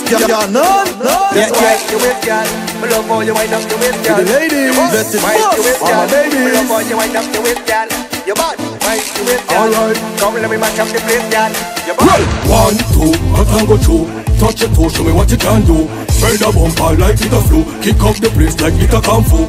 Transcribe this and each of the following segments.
girl, none. Yeah, you with girl. I love how you wind up your waist, girl. The ladies, let it bust. All my babies. I love how you wind up your waist, girl. You bad, wind your waist, girl. Alright. Come let me match up the place, girl. You bad. Well, 1, 2, I can go through. Touch your toe, show me what you can do. Spread the bumper like it a flow. Kick up the place like it a kung fu.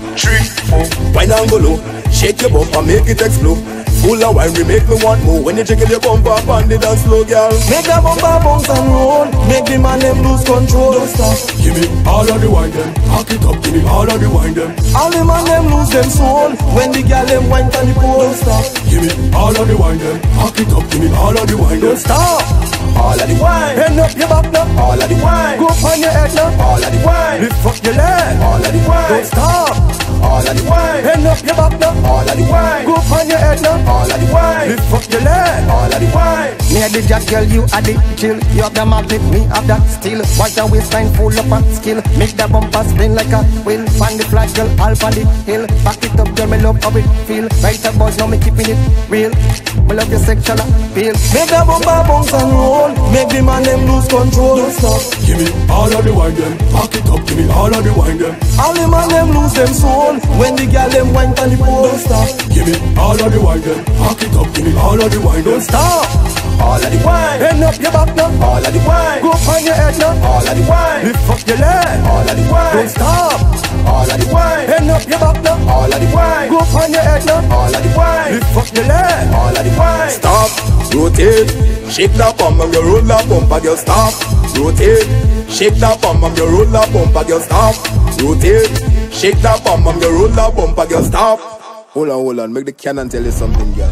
3, 4, wine and go low. Shake your bumper, make it explode. Full of wine, we make me want more. When you jiggle your bumper, band it and slow, girl. Make the bumper bounce and roll. Make the man them lose control. Don't stop. Give me all of the wine, them. Hack it up, give me all of the wine, them. All the man them lose them soul. When the girl them wine on the pole. Don't stop. Give me all of the wine, them. Hack it up, give me all of the wine, them. Don't stop. All of the wine. Bend up your back now. All of the wine. Go up on your head now. All of the wine. Lift up your leg. All of the wine. Don't stop. All of the wine. Bend up your back now. All of the wine. Go up on your head now. All of the wine. Lift up your leg. All of the wine. Me a the jack girl, you a the chill. You have the magnet, me have that steel. Watch your waistline full up on skill. Make the bumper spin like a wheel. Find the flat girl, all on the hill. Back it up, girl, me love how it feel. Right up, boys, now me keeping it real. Me love your sexual appeal. Make the bumper bounce and roll. Make the man them lose control. Don't stop. Give me all of the wine, them. Hack it up, give me all of the wine, them. All the man them lose them soul. When the girl them wine on the pole. Don't stop. Give me all of the wine, them. Hack it up, give me all of the wine, them. Don't stop. All of the wine. Bend up your back now. All of the wine. Go up on your head now. All of the wine. Lift up your leg. All of the wine. Don't stop. All of the wine. Bend up your back now. All of the wine. Go up on your head now. All of the wine. Lift up your leg. All of the wine. Stop, rotate, shake that bum and you roll that bumper, girl. Stop, rotate, shake that bum and you roll that bumper, girl. Stop, rotate, shake that bum and you roll that bumper, girl. Stop. Hold on, make the cannon tell you something, girl.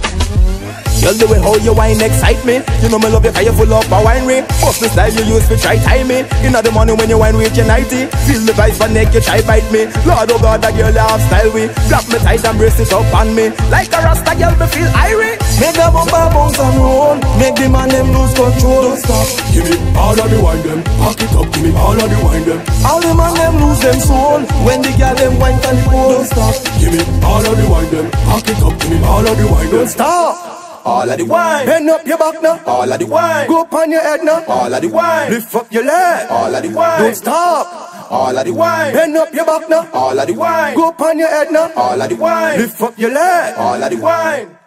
Just the way how you wine excite me. You know me love you cause you full up a winery. What's the style you use to try time me? In the morning when you wine with your nighty. Feel the vibes for neck, you try bite me. Lord oh God, that girl you have style we. Block me tight and brace it up on me. Like a rasta girl me feel irie. Make the bumper bounce and roll. Make the man them lose control. Don't stop. Give me all of the wine, them. Pack it up, give me all of the wine, them. All the man them lose them soul. When the girl them wine on the pole. Don't stop. Give me all of the wine, them. Pack it up, give me all of the wine, them. Don't stop. All of the wine. Bend up your back now. All of the wine. Go up on your head now. All of the wine. Lift up your leg. All of the wine. Don't stop. All of the wine. Bend up your back now. All of the wine. Go up on your head now. All of the wine. Lift up your leg. All of the wine.